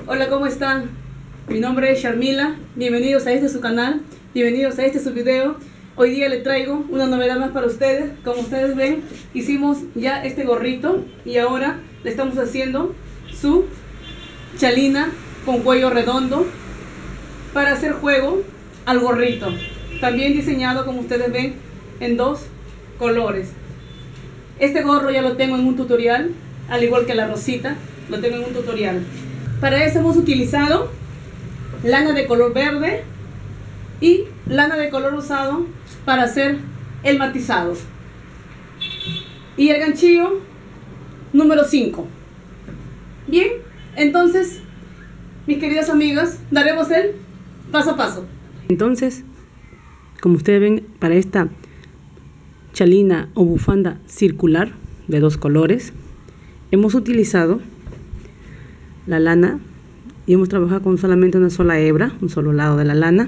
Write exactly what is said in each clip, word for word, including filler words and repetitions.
Hola, ¿cómo están? Mi nombre es Sharmila, bienvenidos a este su canal, bienvenidos a este su video. Hoy día les traigo una novedad más para ustedes. Como ustedes ven, hicimos ya este gorrito y ahora le estamos haciendo su chalina con cuello redondo para hacer juego al gorrito. También diseñado, como ustedes ven, en dos colores. Este gorro ya lo tengo en un tutorial, al igual que la rosita, lo tengo en un tutorial. Para eso hemos utilizado lana de color verde y lana de color rosado para hacer el matizado. Y el ganchillo número cinco. Bien, entonces, mis queridas amigas, daremos el paso a paso. Entonces, como ustedes ven, para esta chalina o bufanda circular de dos colores, hemos utilizado la lana y hemos trabajado con solamente una sola hebra, un solo lado de la lana,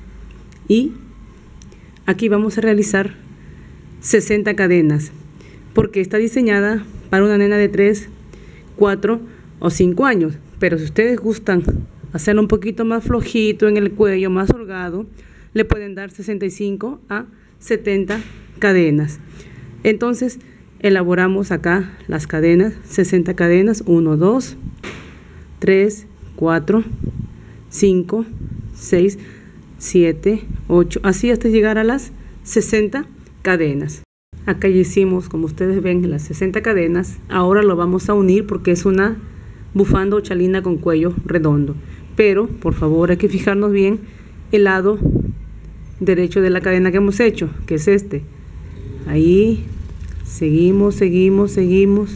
y aquí vamos a realizar sesenta cadenas porque está diseñada para una nena de tres, cuatro o cinco años, pero si ustedes gustan hacerlo un poquito más flojito en el cuello, más holgado, le pueden dar sesenta y cinco a setenta cadenas. Entonces elaboramos acá las cadenas, sesenta cadenas, uno, dos, tres, cuatro, cinco, seis, siete, ocho, así hasta llegar a las sesenta cadenas. Acá ya hicimos, como ustedes ven, las sesenta cadenas. Ahora lo vamos a unir porque es una bufanda o chalina con cuello redondo, pero por favor hay que fijarnos bien el lado derecho de la cadena que hemos hecho, que es este. Ahí seguimos, seguimos, seguimos,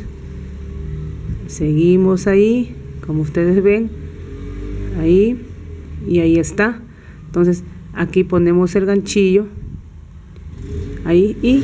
seguimos ahí, como ustedes ven, ahí, y ahí está. Entonces aquí ponemos el ganchillo ahí y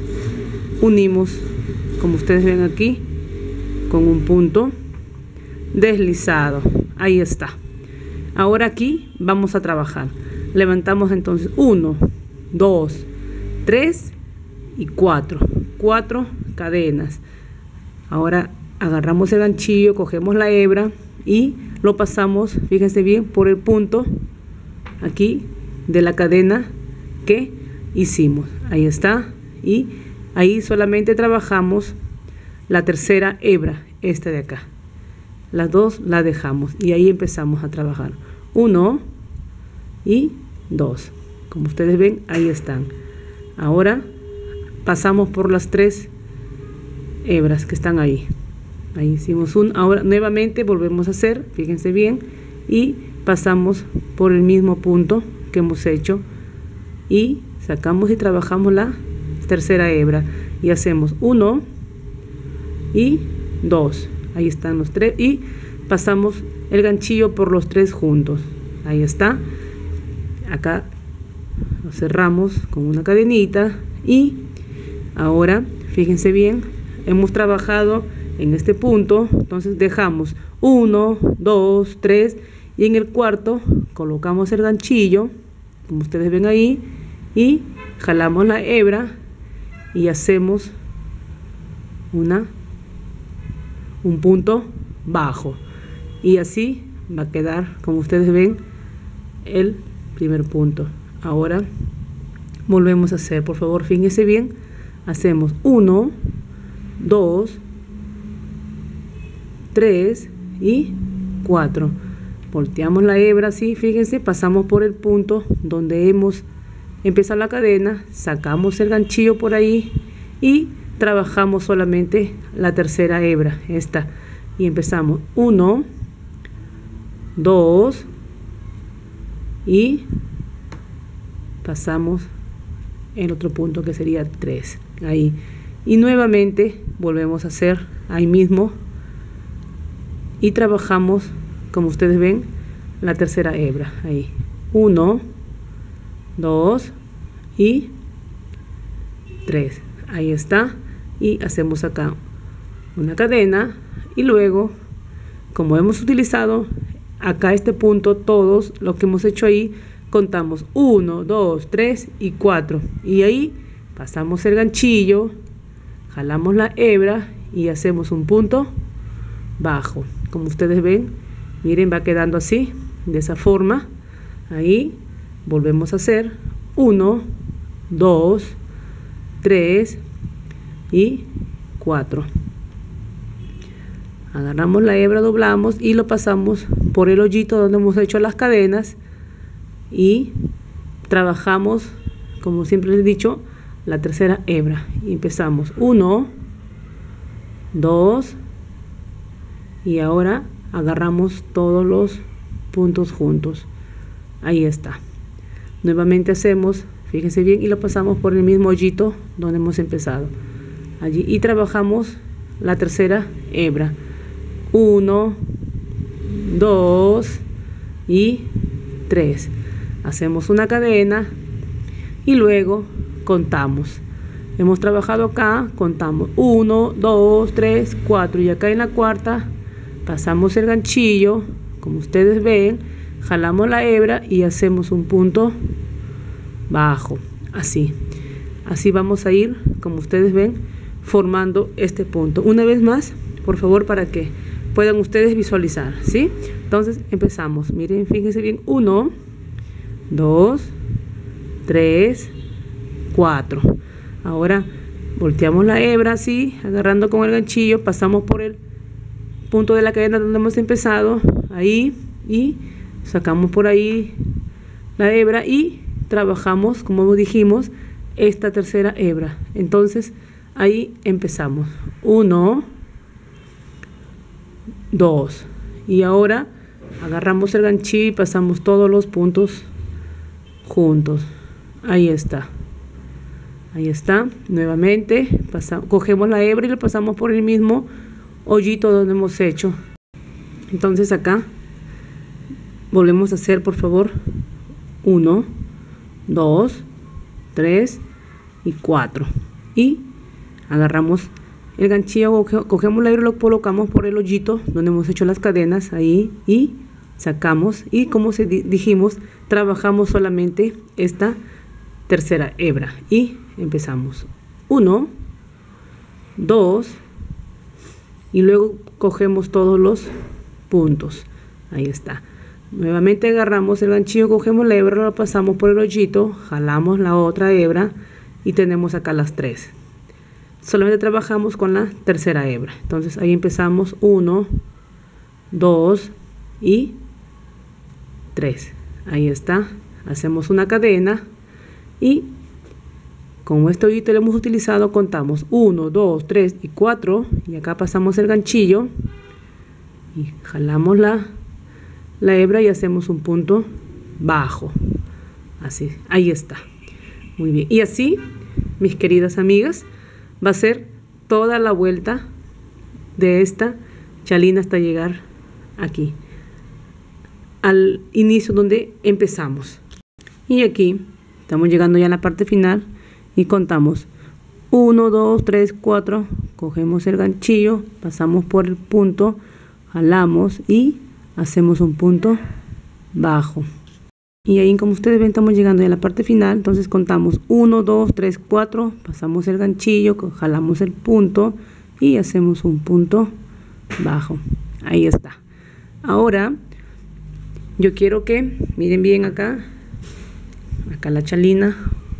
unimos, como ustedes ven aquí, con un punto deslizado. Ahí está. Ahora aquí vamos a trabajar. Levantamos entonces uno, dos, tres y cuatro. Cuatro cadenas. Ahora agarramos el ganchillo, cogemos la hebra y lo pasamos, fíjense bien, por el punto aquí de la cadena que hicimos. Ahí está. Y ahí solamente trabajamos la tercera hebra, esta de acá. Las dos la dejamos y ahí empezamos a trabajar. Uno y dos. Como ustedes ven, ahí están. Ahora pasamos por las tres hebras que están ahí. Ahí hicimos un. Ahora nuevamente volvemos a hacer, fíjense bien, y pasamos por el mismo punto que hemos hecho y sacamos y trabajamos la tercera hebra y hacemos uno y dos. Ahí están los tres y pasamos el ganchillo por los tres juntos. Ahí está. Acá lo cerramos con una cadenita y ahora fíjense bien, hemos trabajado en este punto, entonces dejamos uno, dos, tres y en el cuarto colocamos el ganchillo, como ustedes ven ahí, y jalamos la hebra y hacemos una un punto bajo y así va a quedar, como ustedes ven, el primer punto. Ahora volvemos a hacer, por favor fíjense bien, hacemos uno, dos, tres y cuatro. Volteamos la hebra así, fíjense, pasamos por el punto donde hemos empezado la cadena, sacamos el ganchillo por ahí y trabajamos solamente la tercera hebra, esta, y empezamos uno, dos y pasamos el otro punto que sería tres, ahí, y nuevamente volvemos a hacer ahí mismo y trabajamos, como ustedes ven, la tercera hebra, ahí, uno, dos y tres, ahí está. Y hacemos acá una cadena y luego, como hemos utilizado acá este punto, todos lo que hemos hecho ahí, contamos uno, dos, tres y cuatro y ahí pasamos el ganchillo, jalamos la hebra y hacemos un punto bajo, como ustedes ven, Miren, va quedando así, de esa forma. Ahí volvemos a hacer uno, dos, tres y cuatro. Agarramos la hebra, doblamos y lo pasamos por el hoyito donde hemos hecho las cadenas y trabajamos, como siempre les he dicho, la tercera hebra. Y empezamos uno, dos y ahora agarramos todos los puntos juntos. Ahí está. Nuevamente hacemos, fíjense bien, y lo pasamos por el mismo hoyito donde hemos empezado. Allí y trabajamos la tercera hebra. uno, dos y tres. Hacemos una cadena y luego contamos. Hemos trabajado acá, contamos uno, dos, tres, cuatro y acá en la cuarta pasamos el ganchillo, como ustedes ven, jalamos la hebra y hacemos un punto bajo, así. Así vamos a ir, como ustedes ven, formando este punto. Una vez más, por favor, para que puedan ustedes visualizar, ¿sí? Entonces empezamos. Miren, fíjense bien. uno, dos, tres, cuatro. Ahora volteamos la hebra así, agarrando con el ganchillo, pasamos por el punto de la cadena donde hemos empezado, ahí, y sacamos por ahí la hebra y trabajamos, como dijimos, esta tercera hebra. Entonces ahí empezamos. uno, dos y ahora agarramos el ganchillo y pasamos todos los puntos juntos. Ahí está. Ahí está. Nuevamente pasamos, cogemos la hebra y lo pasamos por el mismo hoyito donde hemos hecho. Entonces acá volvemos a hacer, por favor, uno, dos, tres y cuatro y agarramos el ganchillo, cogemos la hebra y lo colocamos por el hoyito donde hemos hecho las cadenas ahí y sacamos y, como se dijimos, trabajamos solamente esta tercera hebra y empezamos uno, dos y luego cogemos todos los puntos. Ahí está. Nuevamente agarramos el ganchillo, cogemos la hebra, lo pasamos por el hoyito, jalamos la otra hebra y tenemos acá las tres. Solamente trabajamos con la tercera hebra. Entonces ahí empezamos uno, dos y tres. Ahí está. Hacemos una cadena y como este hoyito lo hemos utilizado, contamos uno, dos, tres y cuatro y acá pasamos el ganchillo y jalamos la, la hebra y hacemos un punto bajo. Así, ahí está. Muy bien. Y así, mis queridas amigas, va a ser toda la vuelta de esta chalina hasta llegar aquí al inicio donde empezamos. Y aquí estamos llegando ya a la parte final y contamos uno, dos, tres, cuatro, cogemos el ganchillo, pasamos por el punto, jalamos y hacemos un punto bajo. Y ahí, como ustedes ven, estamos llegando ya a la parte final. Entonces contamos uno, dos, tres, cuatro, pasamos el ganchillo, jalamos el punto y hacemos un punto bajo. Ahí está. Ahora yo quiero que miren bien acá, acá la chalina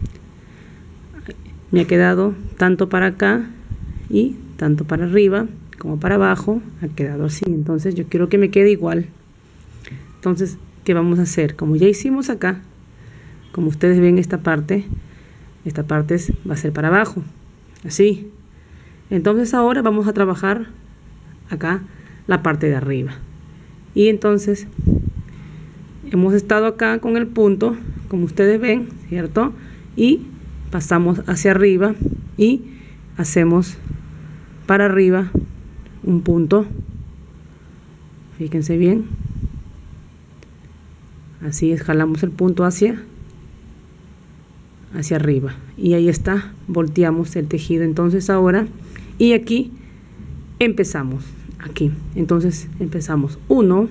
me ha quedado tanto para acá y tanto para arriba como para abajo, ha quedado así. Entonces yo quiero que me quede igual. Entonces, ¿qué vamos a hacer? Como ya hicimos acá, como ustedes ven, esta parte, esta parte es, va a ser para abajo, así. Entonces ahora vamos a trabajar acá la parte de arriba. Y entonces hemos estado acá con el punto, como ustedes ven, ¿cierto? Y pasamos hacia arriba y hacemos para arriba un punto. Fíjense bien. Así es, jalamos el punto hacia hacia arriba y ahí está, volteamos el tejido. Entonces ahora, y aquí empezamos aquí. Entonces empezamos uno,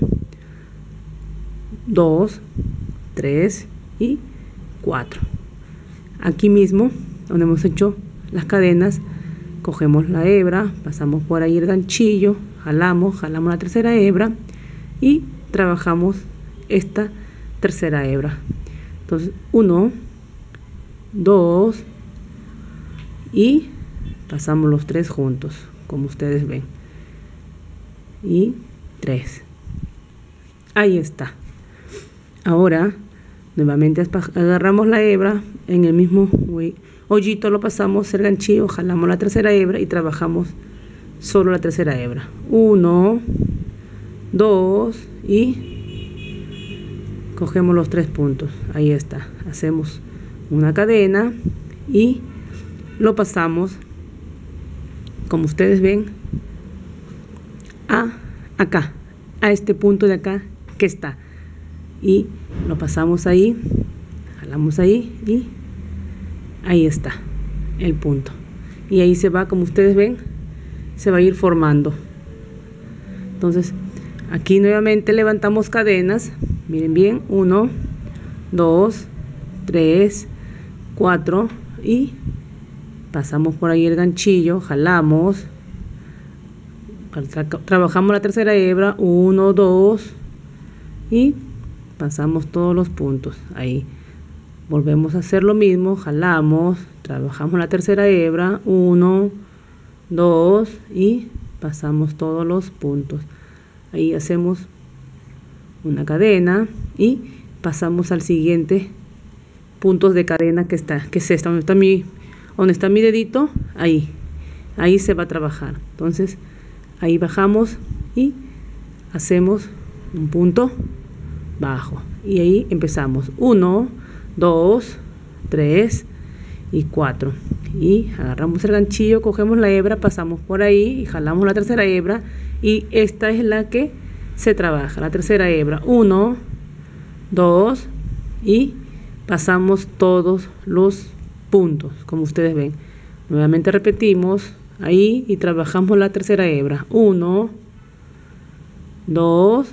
dos, tres y cuatro. Aquí mismo donde hemos hecho las cadenas, cogemos la hebra, pasamos por ahí el ganchillo, jalamos, jalamos la tercera hebra y trabajamos esta tercera hebra. Entonces uno, dos y pasamos los tres juntos, como ustedes ven, y tres. Ahí está. Ahora nuevamente agarramos la hebra, en el mismo hoyito lo pasamos el ganchillo, jalamos la tercera hebra y trabajamos solo la tercera hebra. Uno, dos y cogemos los tres puntos. Ahí está. Hacemos una cadena y lo pasamos, como ustedes ven, a acá, a este punto de acá que está, y lo pasamos ahí, jalamos ahí y ahí está el punto, y ahí se va, como ustedes ven, se va a ir formando. Entonces aquí nuevamente levantamos cadenas, miren bien, uno, dos, tres, cuatro y pasamos por ahí el ganchillo, jalamos, tra trabajamos la tercera hebra, uno, dos y pasamos todos los puntos. Ahí volvemos a hacer lo mismo, jalamos, trabajamos la tercera hebra, uno, dos y pasamos todos los puntos. Ahí hacemos una cadena y pasamos al siguiente puntos de cadena que está, que es esta, donde está mi, donde está mi dedito, ahí, ahí se va a trabajar. Entonces ahí bajamos y hacemos un punto bajo y ahí empezamos uno, dos, tres y cuatro y agarramos el ganchillo, cogemos la hebra, pasamos por ahí y jalamos la tercera hebra y esta es la que se trabaja, la tercera hebra, uno, dos y pasamos todos los puntos, como ustedes ven. Nuevamente repetimos ahí y trabajamos la tercera hebra, uno, dos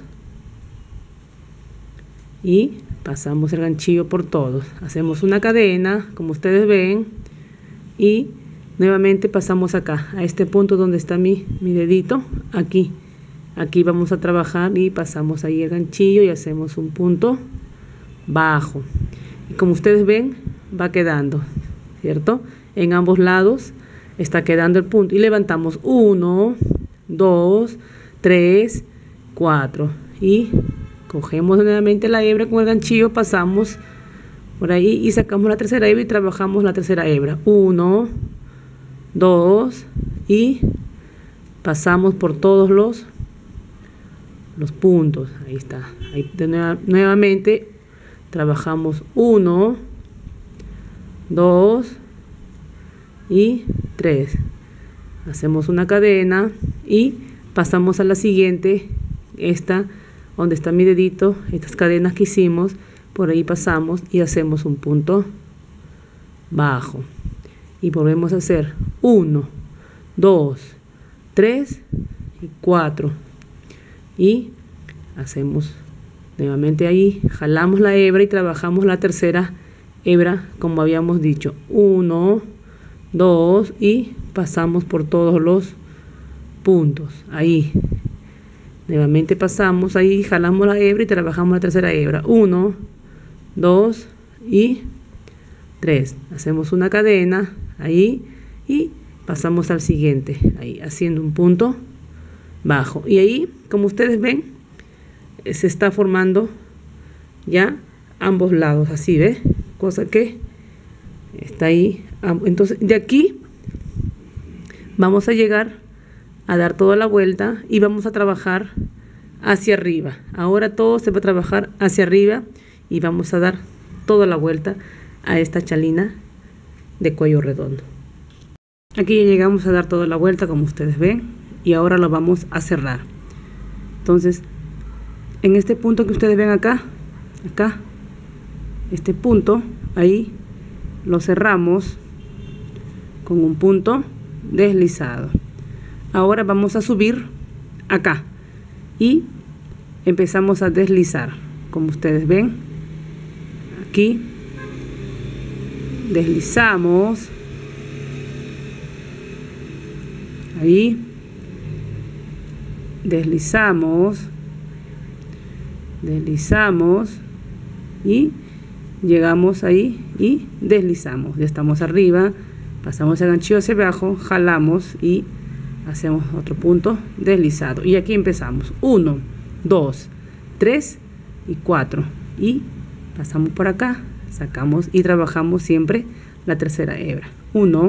y pasamos el ganchillo por todos, hacemos una cadena, como ustedes ven, y nuevamente pasamos acá a este punto donde está mi, mi dedito, aquí aquí vamos a trabajar y pasamos ahí el ganchillo y hacemos un punto bajo, y como ustedes ven va quedando, ¿cierto? En ambos lados está quedando el punto y levantamos uno, dos, tres, cuatro y cogemos nuevamente la hebra con el ganchillo, pasamos por ahí y sacamos la tercera hebra y trabajamos la tercera hebra, uno, dos y pasamos por todos los los puntos. Ahí está. Ahí de nueva, nuevamente trabajamos uno, dos y tres. Hacemos una cadena y pasamos a la siguiente, esta donde está mi dedito, estas cadenas que hicimos, por ahí pasamos y hacemos un punto bajo y volvemos a hacer uno, dos, tres y cuatro y hacemos nuevamente ahí, jalamos la hebra y trabajamos la tercera hebra como habíamos dicho, uno, dos y pasamos por todos los puntos. Ahí nuevamente pasamos ahí, jalamos la hebra y trabajamos la tercera hebra, uno, dos y tres, hacemos una cadena ahí y pasamos al siguiente, ahí haciendo un punto bajo, y ahí como ustedes ven se está formando ya ambos lados, así, ¿ve? Cosa que está ahí. Entonces de aquí vamos a llegar a dar toda la vuelta y vamos a trabajar hacia arriba. Ahora todo se va a trabajar hacia arriba y vamos a dar toda la vuelta a esta chalina de cuello redondo. Aquí ya llegamos a dar toda la vuelta como ustedes ven y ahora lo vamos a cerrar. Entonces en este punto que ustedes ven acá, acá, este punto, ahí lo cerramos con un punto deslizado. Ahora vamos a subir acá y empezamos a deslizar, como ustedes ven, aquí deslizamos, ahí deslizamos, deslizamos y llegamos ahí y deslizamos. Ya estamos arriba, pasamos el ganchillo hacia abajo, jalamos y hacemos otro punto deslizado. Y aquí empezamos uno, dos, tres y cuatro, y pasamos por acá, sacamos y trabajamos siempre la tercera hebra. uno,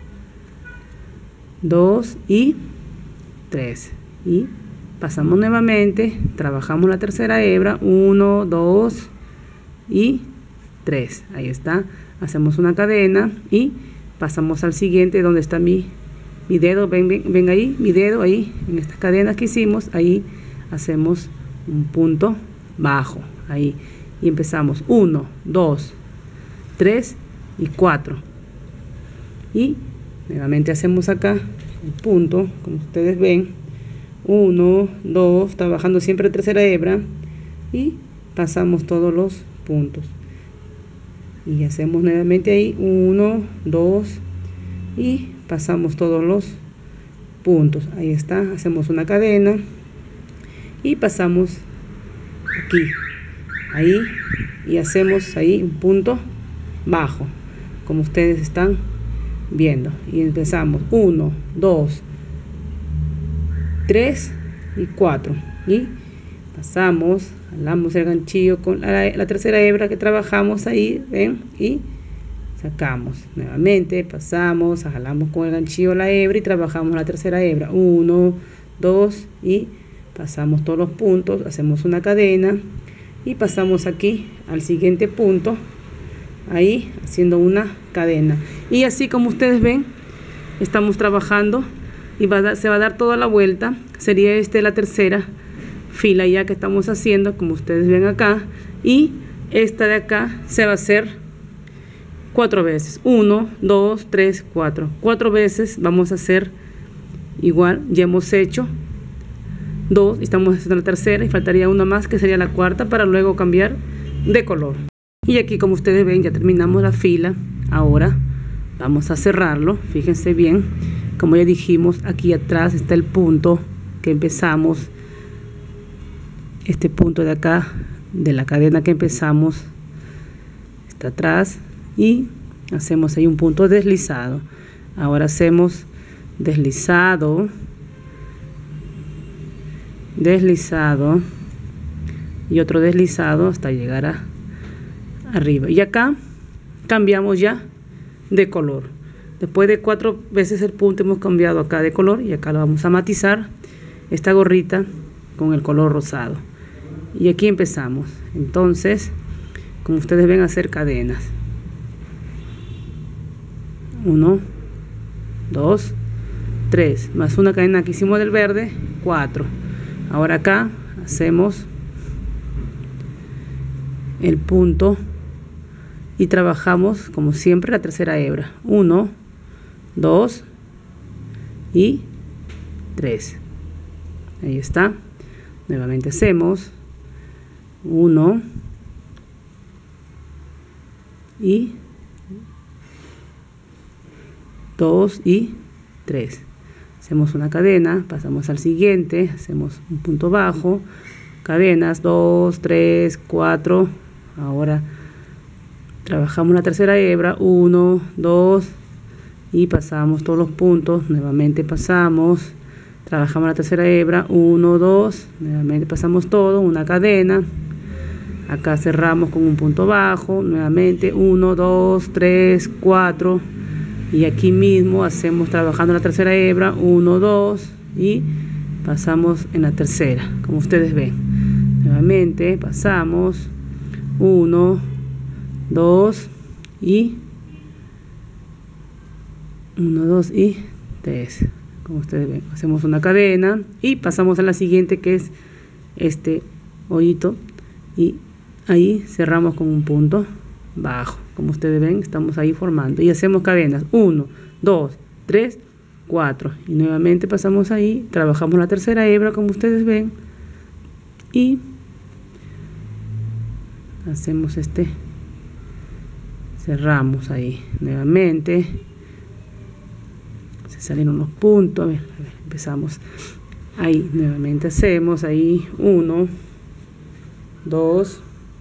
dos y tres, y pasamos nuevamente, trabajamos la tercera hebra, uno, dos y tres. Ahí está, hacemos una cadena y pasamos al siguiente, donde está mi, mi dedo. Ven, ven, ven ahí, mi dedo ahí, en estas cadenas que hicimos, ahí hacemos un punto bajo, ahí, y empezamos uno, dos, tres y cuatro, y nuevamente hacemos acá el punto, como ustedes ven, uno, dos, trabajando siempre tercera hebra, y pasamos todos los puntos y hacemos nuevamente ahí uno, dos y pasamos todos los puntos. Ahí está, hacemos una cadena y pasamos aquí, ahí, y hacemos ahí un punto bajo, como ustedes están viendo, y empezamos uno, dos, tres y cuatro, y pasamos, jalamos el ganchillo con la, la tercera hebra que trabajamos ahí, ven, y sacamos nuevamente, pasamos, jalamos con el ganchillo la hebra y trabajamos la tercera hebra, uno, dos, y pasamos todos los puntos, hacemos una cadena y pasamos aquí al siguiente punto, ahí haciendo una cadena. Y así como ustedes ven, estamos trabajando y va a dar, se va a dar toda la vuelta. Sería esta la tercera fila ya que estamos haciendo, como ustedes ven acá, y esta de acá se va a hacer cuatro veces, uno, dos, tres, cuatro, cuatro veces vamos a hacer igual. Ya hemos hecho dos y estamos haciendo la tercera y faltaría una más que sería la cuarta, para luego cambiar de color. Y aquí, como ustedes ven, ya terminamos la fila. Ahora vamos a cerrarlo. Fíjense bien, como ya dijimos, aquí atrás está el punto que empezamos, este punto de acá de la cadena que empezamos está atrás, y hacemos ahí un punto deslizado. Ahora hacemos deslizado, deslizado y otro deslizado hasta llegar a arriba, y acá cambiamos ya de color. Después de cuatro veces el punto hemos cambiado acá de color, y acá lo vamos a matizar esta gorrita con el color rosado. Y aquí empezamos entonces, como ustedes ven, a hacer cadenas, uno, dos, tres, más una cadena que hicimos del verde, cuatro. Ahora acá hacemos el punto y trabajamos como siempre la tercera hebra, uno, dos y tres. Ahí está. Nuevamente hacemos uno y dos y tres. Hacemos una cadena, pasamos al siguiente, hacemos un punto bajo, cadenas, dos, tres, cuatro. Ahora trabajamos la tercera hebra, uno, dos, y pasamos todos los puntos. Nuevamente pasamos, trabajamos la tercera hebra, uno, dos, nuevamente pasamos todo, una cadena. Acá cerramos con un punto bajo, nuevamente uno, dos, tres, cuatro, y aquí mismo hacemos, trabajando la tercera hebra, uno, dos, y pasamos en la tercera, como ustedes ven. Nuevamente pasamos uno, dos y uno, dos y tres, como ustedes ven. Hacemos una cadena y pasamos a la siguiente, que es este hoyito, y ahí cerramos con un punto bajo, como ustedes ven, estamos ahí formando, y hacemos cadenas, uno, dos, tres, cuatro, y nuevamente pasamos ahí, trabajamos la tercera hebra, como ustedes ven, y hacemos este, cerramos ahí nuevamente. Se salieron los puntos, a ver, a ver, empezamos ahí, nuevamente hacemos ahí uno, dos,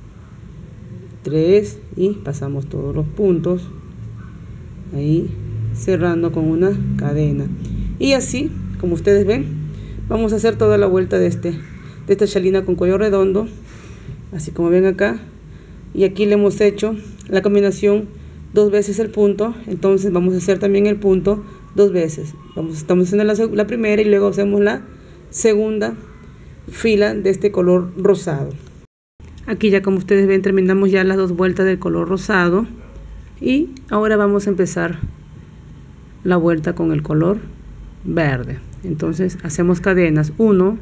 tres y pasamos todos los puntos ahí, cerrando con una cadena. Y así, como ustedes ven, vamos a hacer toda la vuelta de este de esta chalina con cuello redondo, así como ven acá. Y aquí le hemos hecho la combinación dos veces el punto, entonces vamos a hacer también el punto dos veces. Vamos, estamos haciendo la, la primera y luego hacemos la segunda fila de este color rosado. Aquí ya, como ustedes ven, terminamos ya las dos vueltas del color rosado y ahora vamos a empezar la vuelta con el color verde. Entonces hacemos cadenas uno,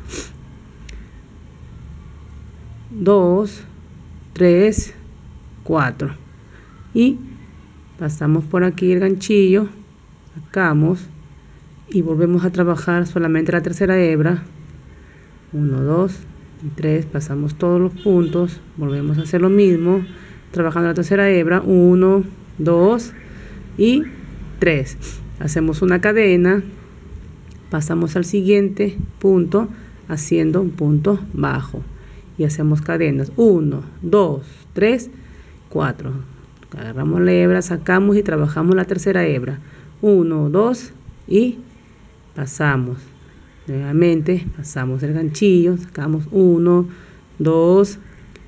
dos, tres, cuatro y pasamos por aquí el ganchillo, sacamos y volvemos a trabajar solamente la tercera hebra, uno, dos y tres, pasamos todos los puntos, volvemos a hacer lo mismo, trabajando la tercera hebra, uno, dos y tres, hacemos una cadena, pasamos al siguiente punto haciendo un punto bajo y hacemos cadenas uno, dos, tres, cuatro, agarramos la hebra, sacamos y trabajamos la tercera hebra, uno, dos y pasamos nuevamente, pasamos el ganchillo, sacamos uno, dos,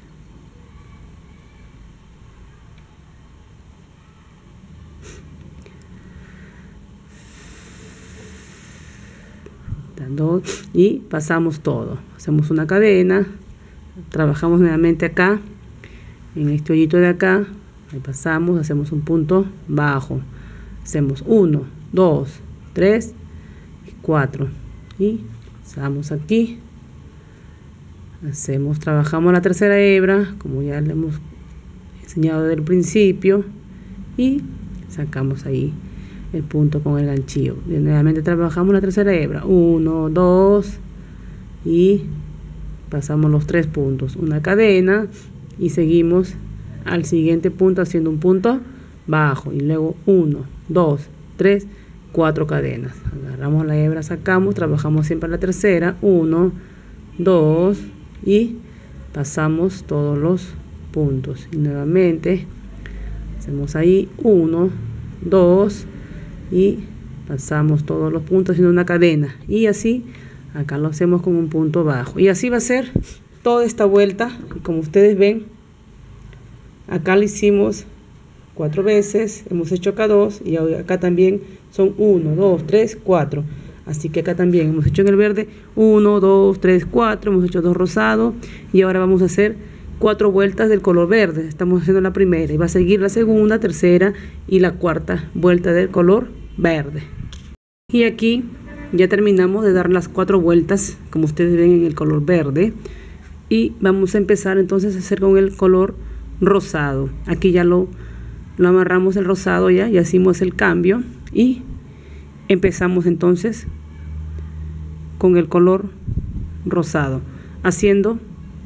dos y pasamos todo, hacemos una cadena, trabajamos nuevamente acá en este hoyito de acá, ahí pasamos, hacemos un punto bajo, hacemos uno, dos, tres, cuatro y pasamos aquí, hacemos, trabajamos la tercera hebra como ya le hemos enseñado desde el principio y sacamos ahí el punto con el ganchillo. Y nuevamente trabajamos la tercera hebra, uno, dos y pasamos los tres puntos, una cadena y seguimos al siguiente punto haciendo un punto bajo y luego uno, dos, tres, cuatro cadenas. Agarramos la hebra, sacamos, trabajamos siempre la tercera, uno, dos y pasamos todos los puntos y nuevamente hacemos ahí uno, dos y pasamos todos los puntos haciendo una cadena y así acá lo hacemos con un punto bajo y así va a ser toda esta vuelta. Y como ustedes ven, acá lo hicimos cuatro veces, hemos hecho acá dos y acá también son uno, dos, tres, cuatro, así que acá también hemos hecho en el verde uno, dos, tres, cuatro, hemos hecho dos rosados y ahora vamos a hacer cuatro vueltas del color verde. Estamos haciendo la primera y va a seguir la segunda, tercera y la cuarta vuelta del color verde. Y aquí ya terminamos de dar las cuatro vueltas como ustedes ven en el color verde y vamos a empezar entonces a hacer con el color rosado. Aquí ya lo, lo amarramos el rosado ya y hacemos el cambio y empezamos entonces con el color rosado haciendo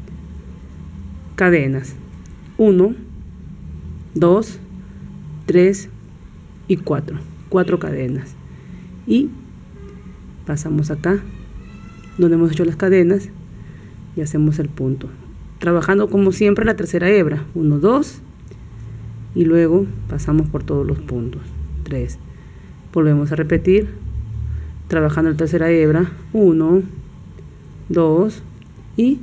cadenas uno, dos, tres y cuatro, cuatro cadenas y pasamos acá donde hemos hecho las cadenas y hacemos el punto, trabajando como siempre la tercera hebra, uno, dos y luego pasamos por todos los puntos, tres, volvemos a repetir trabajando la tercera hebra, uno, dos y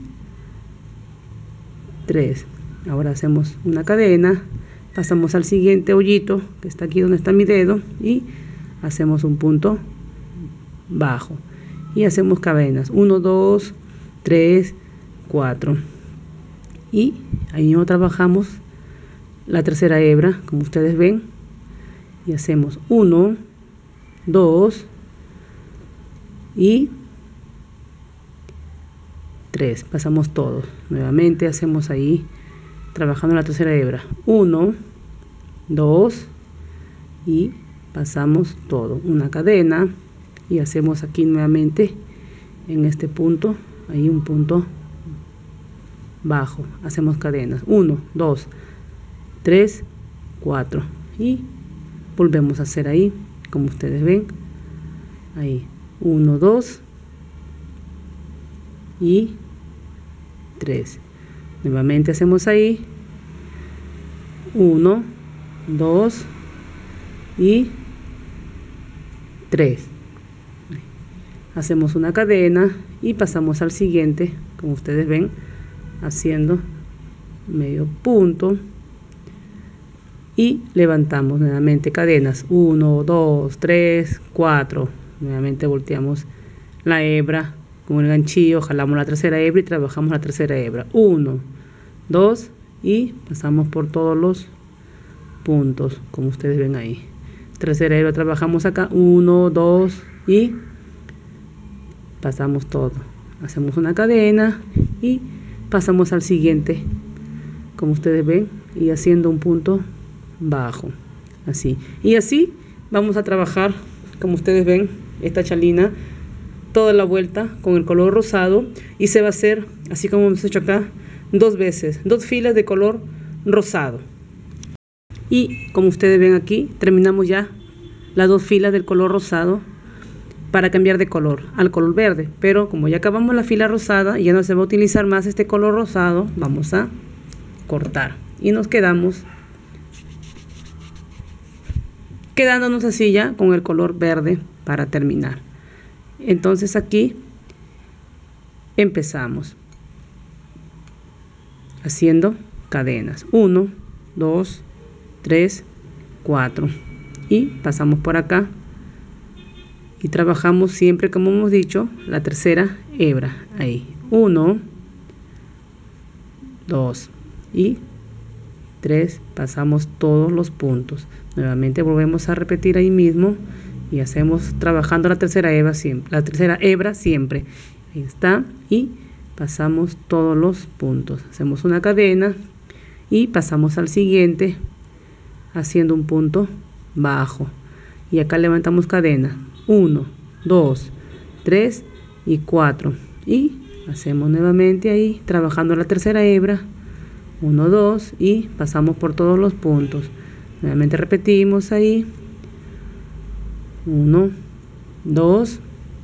tres. Ahora hacemos una cadena, pasamos al siguiente hoyito que está aquí donde está mi dedo y hacemos un punto bajo y hacemos cadenas uno, dos, tres, cuatro y ahí mismo trabajamos la tercera hebra como ustedes ven y hacemos uno, dos y tres, pasamos todos, nuevamente hacemos ahí trabajando la tercera hebra, uno, dos y pasamos todo, una cadena y hacemos aquí nuevamente en este punto, ahí un punto bajo, hacemos cadenas, uno, dos, tres, cuatro y volvemos a hacer ahí, como ustedes ven, ahí, uno, dos y tres, Nuevamente hacemos ahí uno, dos y tres. Hacemos una cadena y pasamos al siguiente, como ustedes ven, haciendo medio punto y levantamos nuevamente cadenas uno, dos, tres, cuatro. Nuevamente volteamos la hebra con el ganchillo, jalamos la tercera hebra y trabajamos la tercera hebra, uno, dos y pasamos por todos los puntos como ustedes ven ahí. Tercera hebra trabajamos acá, uno, dos y pasamos todo, hacemos una cadena y pasamos al siguiente como ustedes ven y haciendo un punto bajo, así y así vamos a trabajar como ustedes ven esta chalina toda la vuelta con el color rosado y se va a hacer así como hemos hecho acá dos veces, dos filas de color rosado. Y como ustedes ven aquí terminamos ya las dos filas del color rosado para cambiar de color al color verde, pero como ya acabamos la fila rosada y ya no se va a utilizar más este color rosado, vamos a cortar y nos quedamos quedándonos así ya con el color verde para terminar. Entonces aquí empezamos haciendo cadenas uno, dos, tres, cuatro y pasamos por acá y trabajamos siempre como hemos dicho la tercera hebra ahí, uno, dos y tres, pasamos todos los puntos. Nuevamente volvemos a repetir ahí mismo y hacemos trabajando la tercera hebra siempre, la tercera hebra siempre. Ahí está y pasamos todos los puntos. Hacemos una cadena y pasamos al siguiente haciendo un punto bajo y acá levantamos cadena uno, dos, tres y cuatro y hacemos nuevamente ahí trabajando la tercera hebra uno, dos y pasamos por todos los puntos. Nuevamente repetimos ahí uno, dos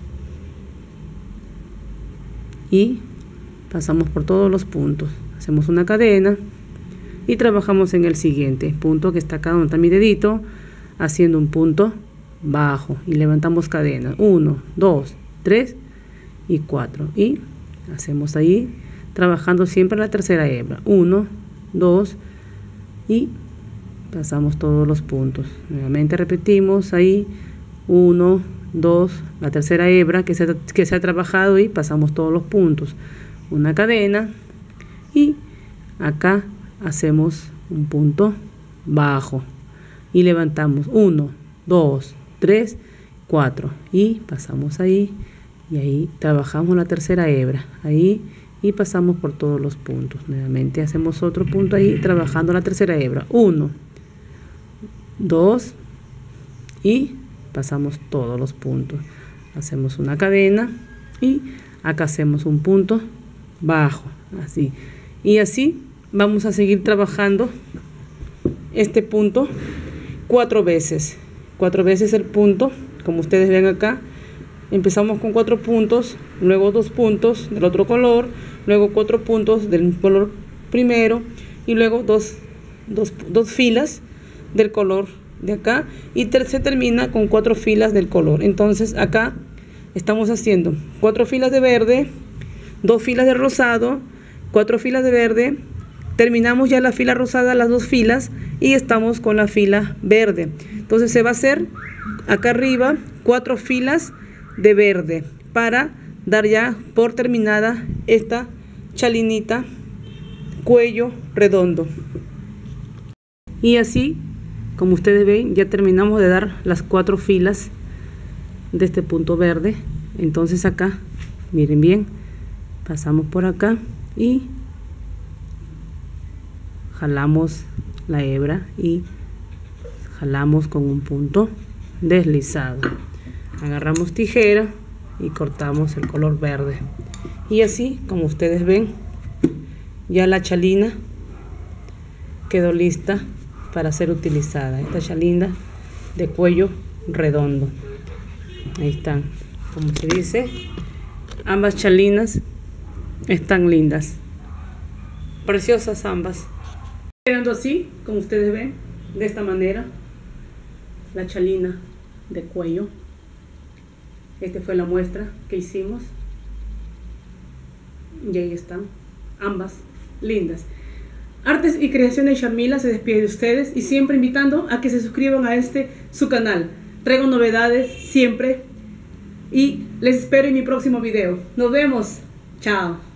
y pasamos por todos los puntos. Hacemos una cadena y trabajamos en el siguiente punto que está acá donde está mi dedito, haciendo un punto bajo y levantamos cadena uno, dos, tres y cuatro y hacemos ahí trabajando siempre la tercera hebra uno, dos y pasamos todos los puntos. Nuevamente repetimos ahí uno, dos, la tercera hebra que se, que se ha trabajado y pasamos todos los puntos, una cadena y acá hacemos un punto bajo y levantamos uno, dos, tres, cuatro y pasamos ahí y ahí trabajamos la tercera hebra ahí y pasamos por todos los puntos. Nuevamente hacemos otro punto ahí trabajando la tercera hebra uno, dos y pasamos todos los puntos. Hacemos una cadena y acá hacemos un punto bajo así y así vamos a seguir trabajando este punto cuatro veces cuatro veces el punto como ustedes ven acá. Empezamos con cuatro puntos, luego dos puntos del otro color, luego cuatro puntos del color primero y luego dos, dos, dos filas del color de acá y se termina con cuatro filas del color. Entonces acá estamos haciendo cuatro filas de verde, dos filas de rosado, cuatro filas de verde, terminamos ya la fila rosada, las dos filas y estamos con la fila verde. Entonces se va a hacer acá arriba cuatro filas de verde para dar ya por terminada esta chalinita cuello redondo. Y así como ustedes ven ya terminamos de dar las cuatro filas de este punto verde. Entonces acá miren bien, pasamos por acá y jalamos la hebra y jalamos con un punto deslizado, agarramos tijera y cortamos el color verde y así como ustedes ven ya la chalina quedó lista para ser utilizada. Esta chalina de cuello redondo, ahí están, como se dice, ambas chalinas están lindas. Preciosas ambas. Quedando así, como ustedes ven, de esta manera, la chalina de cuello. Esta fue la muestra que hicimos. Y ahí están, ambas lindas. Artes y Creaciones Sharmila se despide de ustedes y siempre invitando a que se suscriban a este su canal. Traigo novedades siempre y les espero en mi próximo video. Nos vemos. Chao.